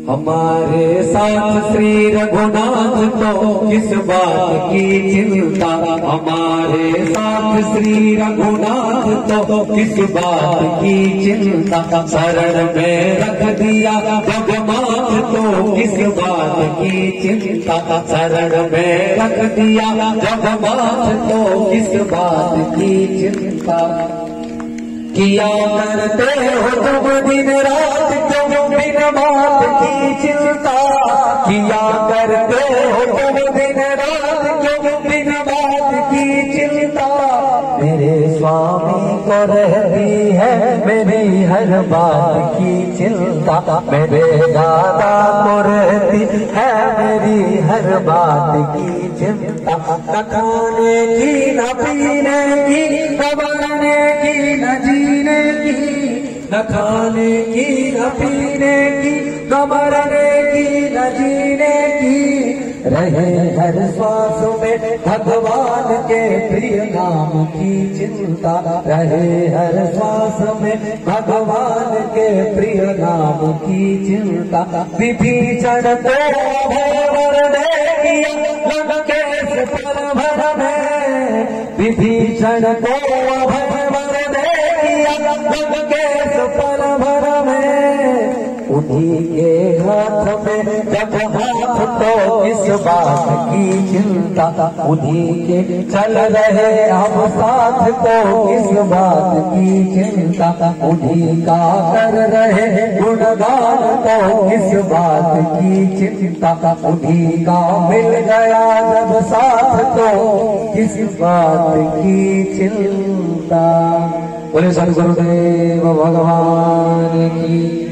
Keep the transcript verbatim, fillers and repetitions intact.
हमारे साथ श्री रघुनाथ तो किस बात की चिंता, हमारे साथ श्री रघुनाथ तो किस बात की चिंता, शरण में रख दिया जगन्नाथ तो किस बात की चिंता, शरण में रख दिया जगन्नाथ तो किस बात की चिंता। किया करते हो तुम दिन रात क्यों बिन बात की चिंता, किया करते हो तुम दिन रात क्यों बिन बात की चिंता। मेरे स्वामी को रहती है मेरी हर बात की चिंता, मेरे दादा को रहती है मेरी हर बात की चिंता। न खाने की न पीने की न बनने की न जीने की, न खाने की न पीने की न मरने की न जीने की, रहे हर श्वास में भगवान के प्रिय नाम की चिंता, रहे हर श्वास में भगवान के प्रिय नाम की चिंता। विभीषण को अभय वरने किया लंकेश पर भर में, विभीषण को अभय वरने किया लंकेश पर भर में। उन्हीं के हाथ में जब हाथ तो किस बात की चिंता, उन्हीं के चल रहे हम साथ तो किस बात की चिंता, उन्हीं का कर रहे गुणगान तो किस बात की चिंता, उन्हीं का मिल गया जब साथ तो किस बात की चिंता। बोले सद्गुरुदेव भगवान की।